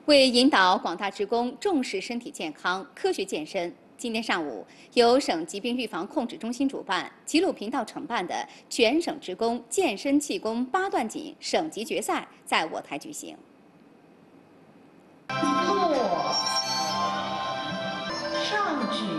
为引导广大职工重视身体健康、科学健身，今天上午，由省疾病预防控制中心主办、齐鲁频道承办的全省职工健身气功八段锦省级决赛在我台举行。 上举。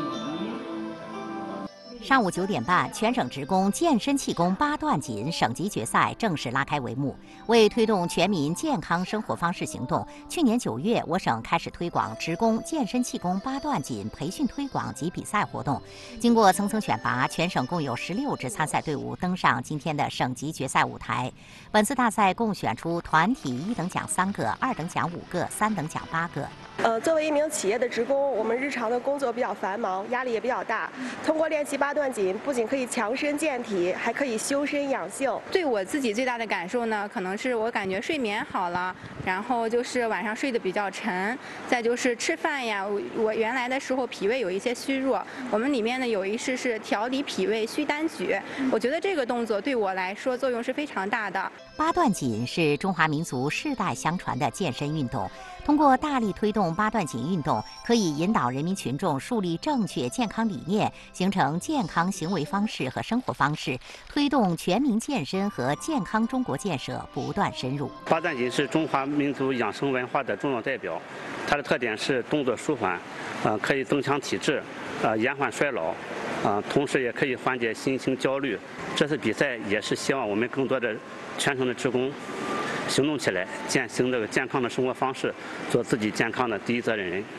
上午9点半，全省职工健身气功八段锦省级决赛正式拉开帷幕。为推动全民健康生活方式行动，去年9月，我省开始推广职工健身气功八段锦培训推广及比赛活动。经过层层选拔，全省共有16支参赛队伍登上今天的省级决赛舞台。本次大赛共选出团体1等奖3个，2等奖5个，3等奖8个。 作为一名企业的职工，我们日常的工作比较繁忙，压力也比较大。通过练习八段锦，不仅可以强身健体，还可以修身养性。 对我自己最大的感受呢，可能是我感觉睡眠好了，然后就是晚上睡得比较沉，再就是吃饭呀，我原来的时候脾胃有一些虚弱，我们里面呢有一式是调理脾胃虚单举，我觉得这个动作对我来说作用是非常大的。 八段锦是中华民族世代相传的健身运动。通过大力推动八段锦运动，可以引导人民群众树立正确健康理念，形成健康行为方式和生活方式，推动全民健身和健康中国建设不断深入。 八段锦是中华民族养生文化的重要代表，它的特点是动作舒缓，可以增强体质，延缓衰老，同时也可以缓解心情焦虑。这次比赛也是希望我们更多的全省的职工行动起来，践行这个健康的生活方式，做自己健康的第一责任人。